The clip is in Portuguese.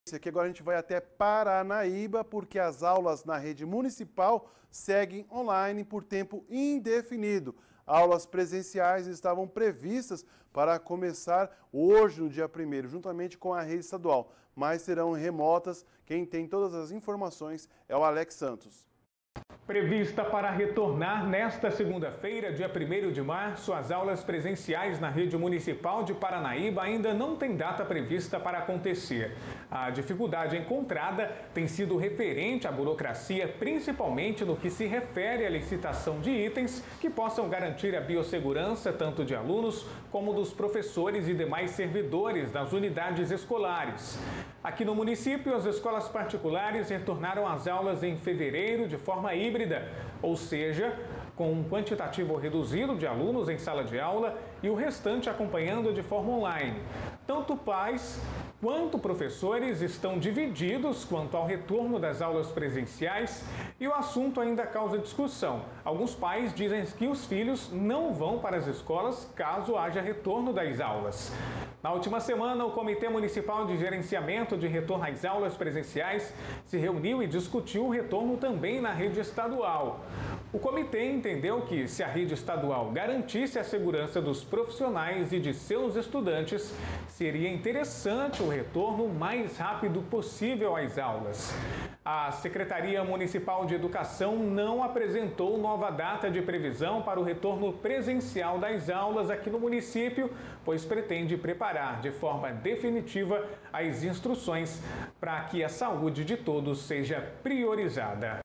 Aqui agora a gente vai até Paranaíba, porque as aulas na rede municipal seguem online por tempo indefinido. Aulas presenciais estavam previstas para começar hoje, no dia 1º, juntamente com a rede estadual, mas serão remotas. Quem tem todas as informações é o Alex Santos. Prevista para retornar nesta segunda-feira, dia 1º de março, as aulas presenciais na rede municipal de Paranaíba ainda não tem data prevista para acontecer. A dificuldade encontrada tem sido referente à burocracia, principalmente no que se refere à licitação de itens que possam garantir a biossegurança tanto de alunos como dos professores e demais servidores das unidades escolares. Aqui no município, as escolas particulares retornaram às aulas em fevereiro de forma híbrida, ou seja, com um quantitativo reduzido de alunos em sala de aula e o restante acompanhando de forma online. Tanto pais quanto professores estão divididos quanto ao retorno das aulas presenciais e o assunto ainda causa discussão. Alguns pais dizem que os filhos não vão para as escolas caso haja retorno das aulas. Na última semana, o Comitê Municipal de Gerenciamento de Retorno às Aulas Presenciais se reuniu e discutiu o retorno também na rede estadual. O comitê entendeu que, se a rede estadual garantisse a segurança dos profissionais e de seus estudantes, seria interessante o retorno mais rápido possível às aulas. A Secretaria Municipal de Educação não apresentou nova data de previsão para o retorno presencial das aulas aqui no município, pois pretende preparar de forma definitiva as instruções para que a saúde de todos seja priorizada.